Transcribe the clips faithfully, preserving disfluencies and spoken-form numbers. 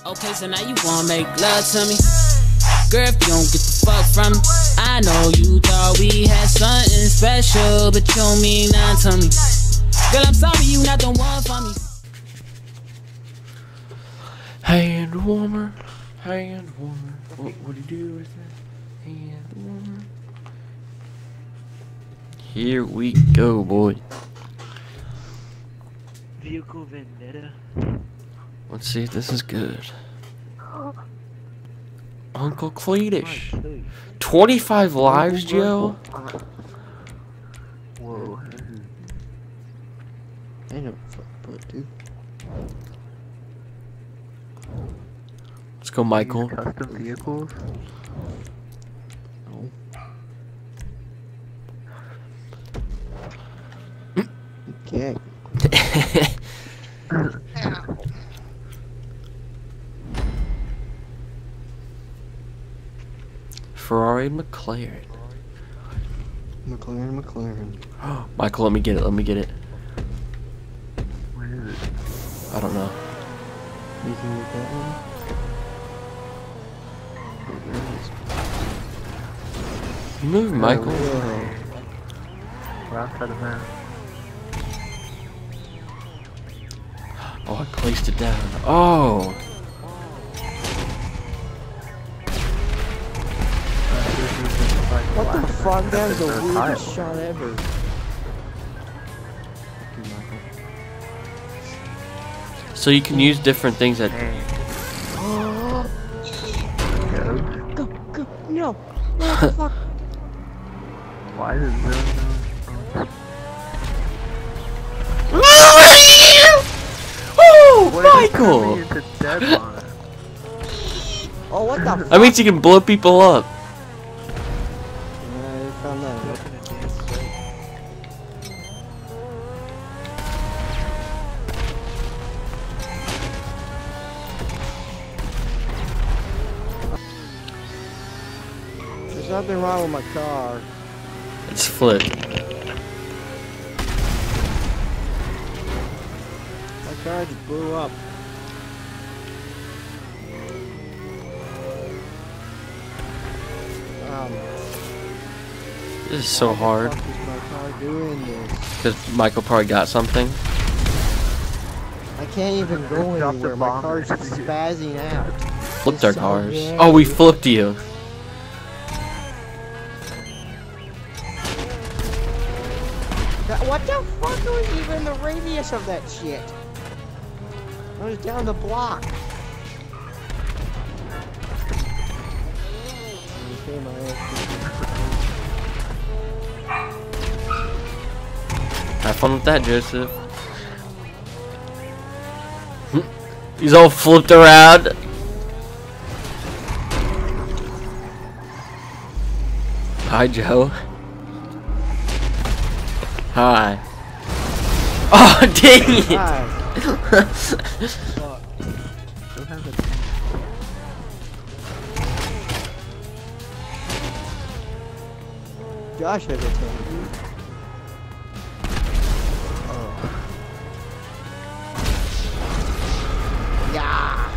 Okay, so now you wanna make love to me. Girl, if you don't get the fuck from me, I know you thought we had something special, but you don't mean nothing to me. Girl, I'm sorry you not the one for me. Hand warmer, hand warmer. What would you do with that? Hand warmer. Here we go, boy. Vehicle Vendetta. Let's see if this is good. Uncle Cleetish. twenty-five lives, Joe? Whoa. I know what dude. Let's go, Michael. Custom vehicles? No. Okay. Ferrari McLaren. McLaren, McLaren. Michael, let me get it. Let me get it. Where is it? I don't know. You can get that one? You move, Michael. Whoa. We're outside the map. Oh, I placed it down. Oh! What the fuck? That was the weirdest shot ever. So you can use different things that. Oh. Go, go, no. What the fuck? Why is it zero? Oh, Michael! Into deadline. Oh, what the fuck? That means you can blow people up. I found that. There's nothing wrong with my car. It's flipped. My car just blew up. Um, This is so hard. What the fuck is my car doing this? Because Michael probably got something. I can't even go Drop the anywhere. My bomb. car's just spazzing out. Flipped our It's so cars. gay. Oh, we flipped you. That- What the fuck was even the radius of that shit? I was down the block. Okay, my Have fun with that, Joseph. He's all flipped around. Hi, Joe. Hi. Oh, dang it! Hi. Josh has a phone. Yeah.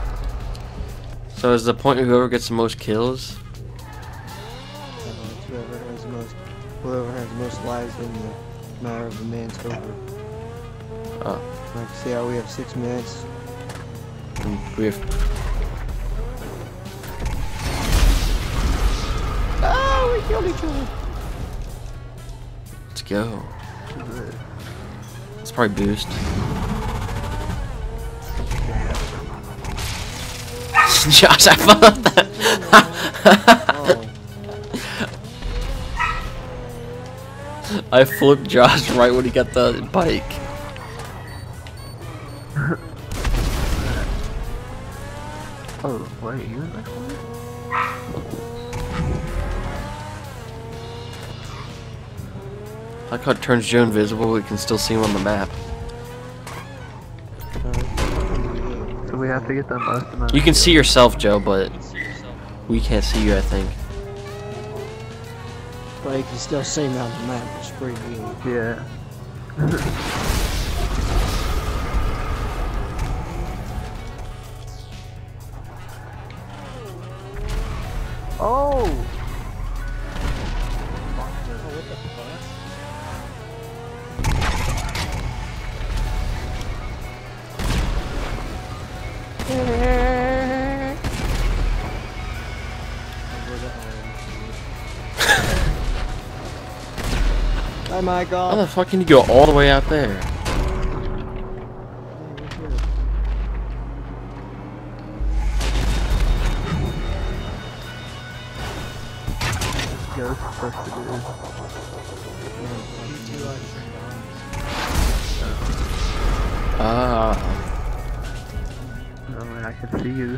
So is the point whoever gets the most kills? Whoever has the most, whoever has the most lives in the matter of a man's over. Oh, Like, see how we have six minutes. and we have. Oh, we killed each other. Let's go. Let's probably boost. Josh, I found that. Oh. I flipped Josh right when he got the bike. Oh, wait, you in that one? I like how it turns Joe invisible, we can still see him on the map. So we have to get the most amount. You can see yourself, Joe, but we can't see you, I think. But you can still see me on the map. It's pretty good. Yeah. Oh! What the fuck? Hi, Michael. How the fuck can you go all the way out there? Yo, this is supposed to do. Ah. I mean, I can see you.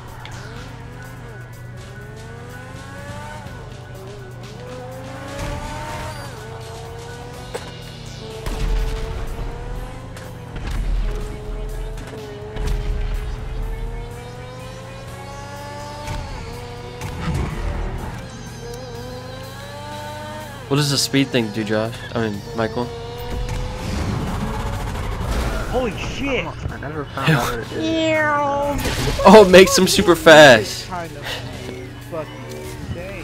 What does the speed thing do, Josh? I mean, Michael? Holy shit! I never found out what it did. Yeah. Oh, it makes them super fast. Kind of fucking insane.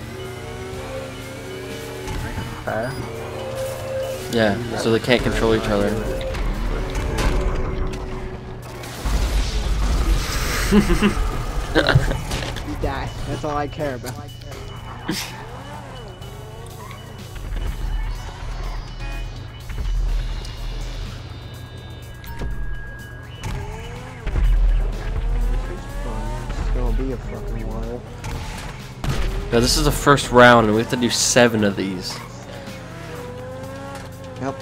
Fast? Yeah, so they can't control each other. You die. That's all I care about. Be a fucking while. Yeah, this is the first round, and we have to do seven of these. Yep.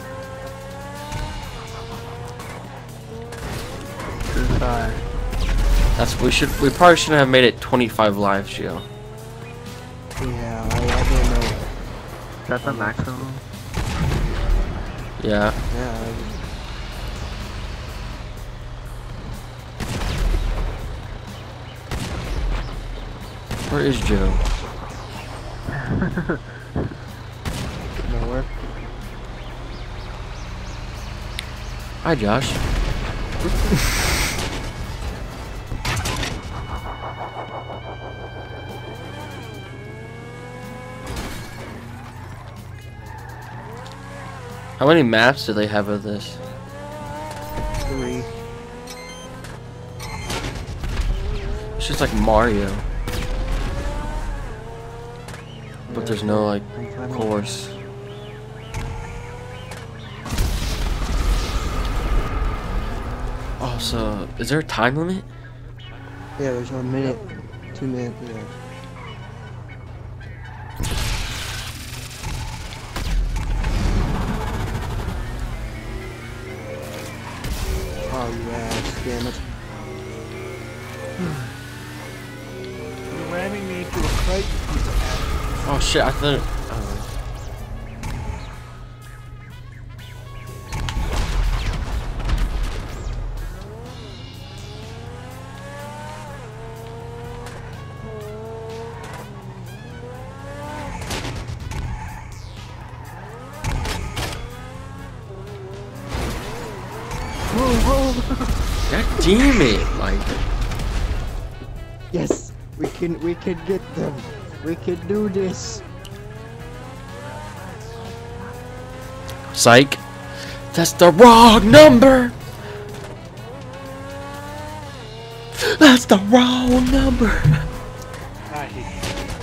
Suicide. That's we should. We probably shouldn't have made it twenty-five lives, Gio. Yeah, I, I didn't know. Is that the maximum? Yeah. Yeah. I, Where is Joe? nowhere. Hi, Josh. How many maps do they have of this? Three. It's just like Mario. But there's no, like, course. Oh, so, is there a time limit? Yeah, there's one minute, two minutes, yeah. Oh, you ass, damn it. You're ramming me into a crate, you piece of ass. Oh shit, I thought. God damn it, Mike. Yes, we can, we can get them. We can do this. Psych. That's the wrong number. That's the wrong number. I hate you.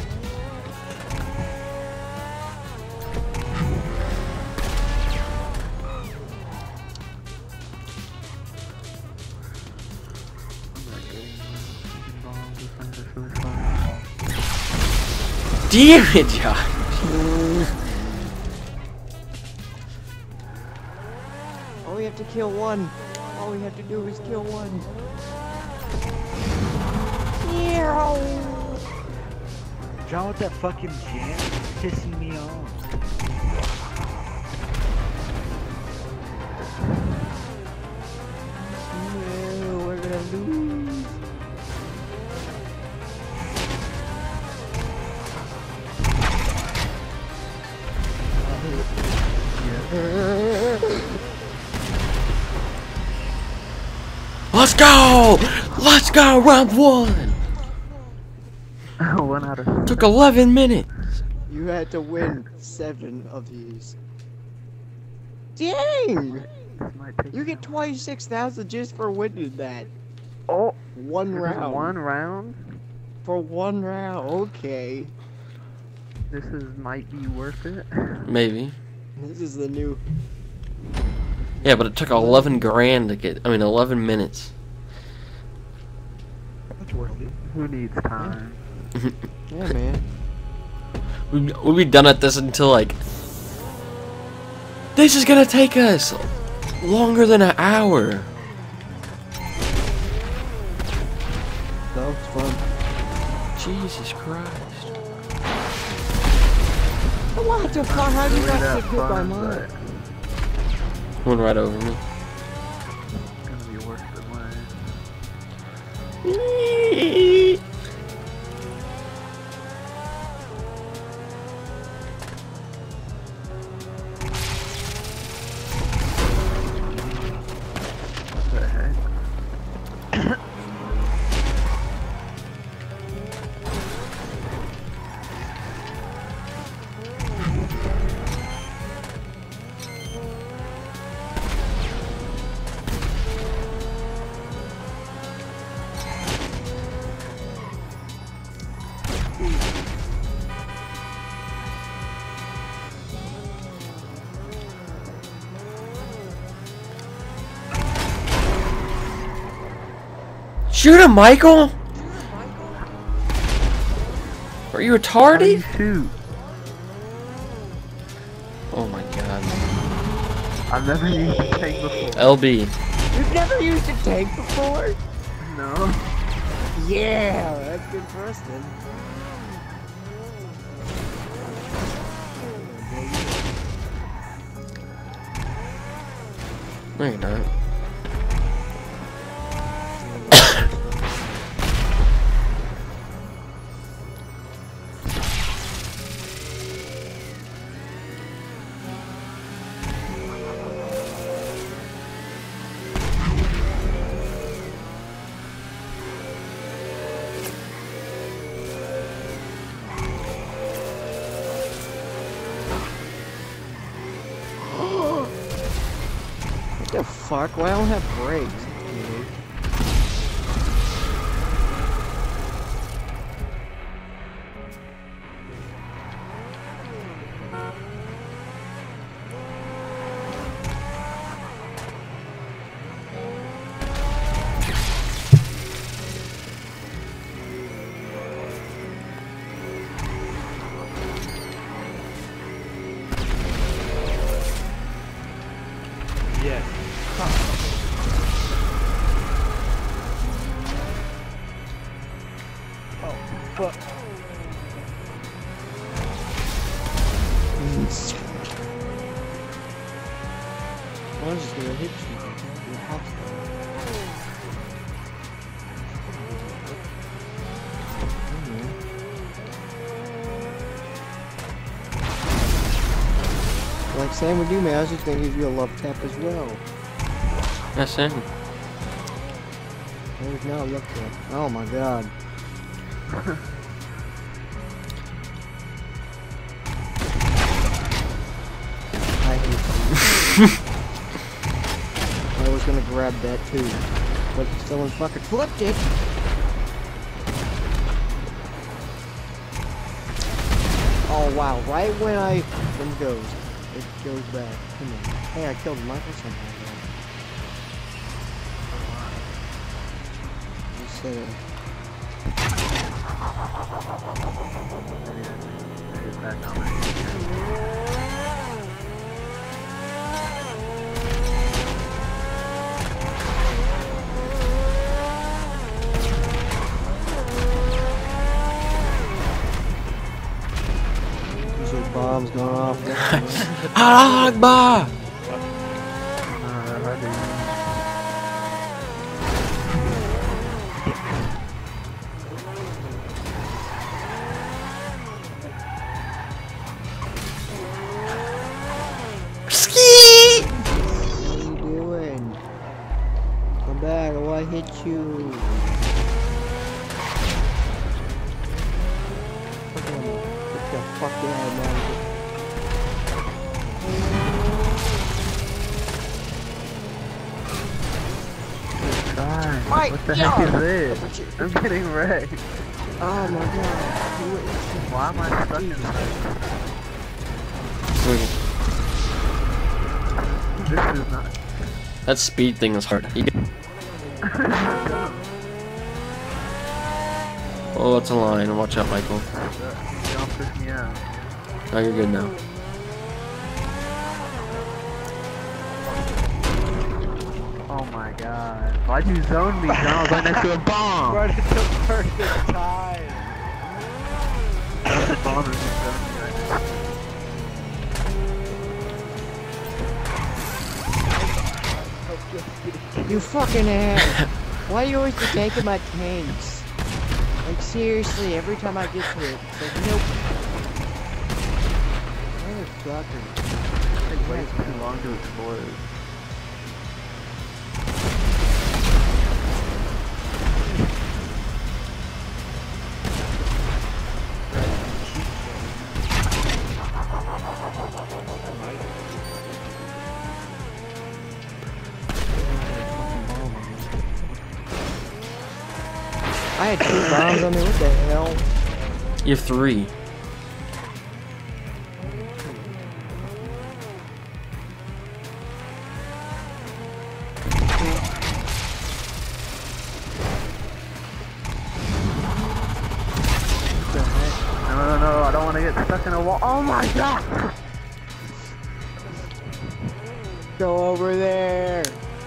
Damn it, Josh. Oh, we have to kill one. All we have to do is kill one. John with that fucking jam is pissing me off. No, we're gonna lose. Let's go! Let's go! Round one! One out of Took eleven minutes. You had to win seven of these. Dang! This might take You me get twenty-six thousand just for winning that. Oh, One this is round. one round. For one round, okay. This is might be worth it. Maybe. This is the new. Yeah, but it took eleven grand to get. I mean, eleven minutes. That's worth it. Who needs time? Yeah, man. We'd, we'd be done at this until like. This is gonna take us longer than an hour. That was fun. Jesus Christ. What the fuck? How do you Really not that get hit by fun, mine? but Went right over me. it's gonna be worse than mine. What the heck? Shoot him, Michael! Are you retarded? Shoot! Oh my god. I've never used a tank before. L B. You've never used a tank before? No. Yeah, that's good for us then. No, you're not. What the fuck? Why I don't have brakes? Yes. Oh, fuck. I'm just gonna hit you. You're hostile. Like Sam would do, man, I was just gonna give you a love tap as well. That's it. There's now a love tap. Oh my god. I hate you. I was gonna grab that too, but someone fucking flipped it. Oh wow! Right when I when it goes, it goes back. Come on. Hey, I killed Michael somehow. Just saying. Get back on it. These are bombs going off. Allah Akbar! Uh, how do you- Ski! What are you doing? Come back or I hit you. right. What the Yo. heck is this? I'm getting wrecked. Oh my god. Why am I stuck in this? This is not. That speed thing is hard. You can- Oh, that's a line. Watch out, Michael. Don't push me out. Oh, you're good now. Oh my god. Why'd you zone me, John? I was right next to a bomb. Right at the perfect time. That's the bomb that just zoned me right now. You fucking ass. Why do you always be taking my tanks? Like seriously, every time I get to it, it's like nope. Motherfucker. It waits too long to explode. I had two bombs on me, what the hell? You have three. No, no, no, I don't want to get stuck in a wall. Oh my god! Go over there.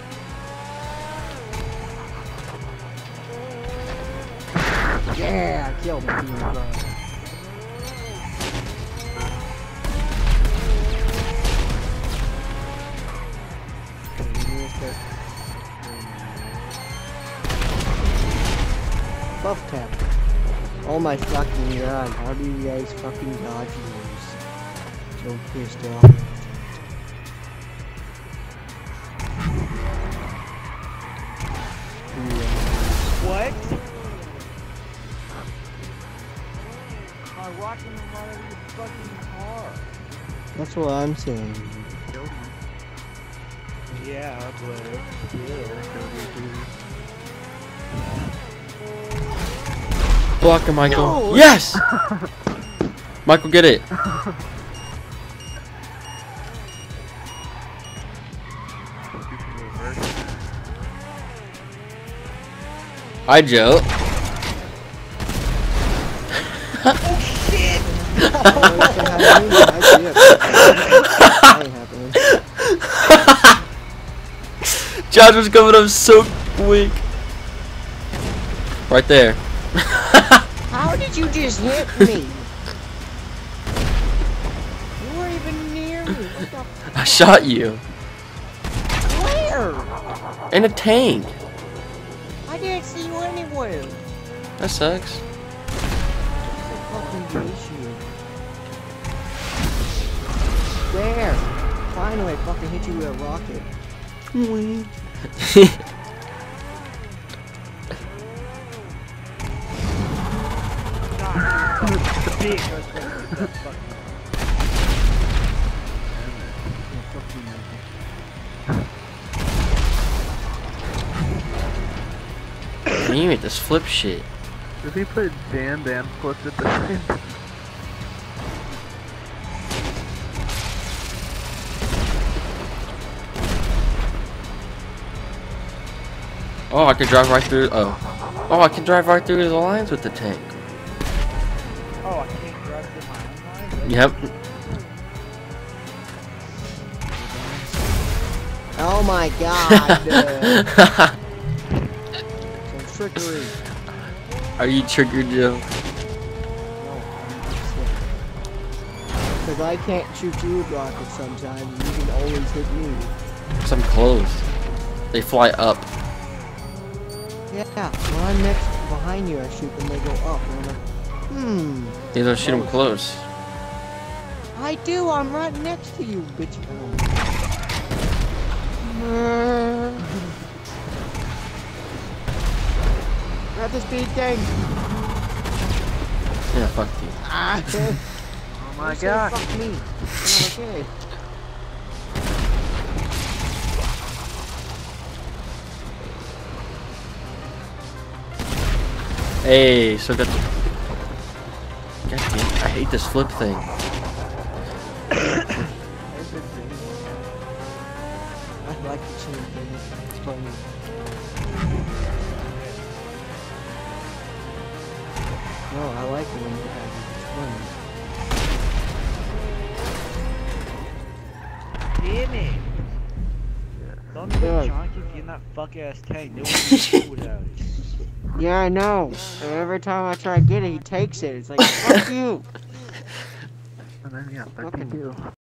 Yeah, I killed him. Buff tap. Oh my fucking god, how do you guys fucking dodge these? So pissed off. What? I'm rocking him out of your fucking car. That's what I'm saying. Yeah, but Block him, Michael. No! Yes! Michael, get it. Hi, Joe. Josh was coming up so quick. Right there. How did you just hit me? You weren't even near me. What the I shot you. Where? In a tank. I didn't see you anywhere. That sucks. Fucking issue. There. Finally, I fucking hit you with a rocket. big. Damn it, this flip shit. Does he put jam and flips at the same time? Oh, I could drive right through. Oh. Oh, I can drive right through the lines with the tank. Oh, I can't drive through my own lines? Yep. Oh my god. uh, some trickery. Are you triggered, Joe? Because I can't shoot you with rockets sometimes, and you can always hit me. Cause I'm close. They fly up. Yeah, when I'm next behind you, I shoot them, they go up. And I'm like, hmm. You don't shoot them close. I do, I'm right next to you, bitch. Oh. Grab the speed thing. Yeah, fuck you. Ah. Oh my You god. said fuck me. Okay. Hey, so got. God damn, I hate this flip thing. I like the chain thing. It's funny. No, I like it when you have it. It's funny. Damn it! Don't even Yeah. John keep getting that fuck ass tank. No one can do without it. Yeah, I know. And every time I try to get it, he takes it. It's like, fuck you. And then, yeah, Fucking thirteen two.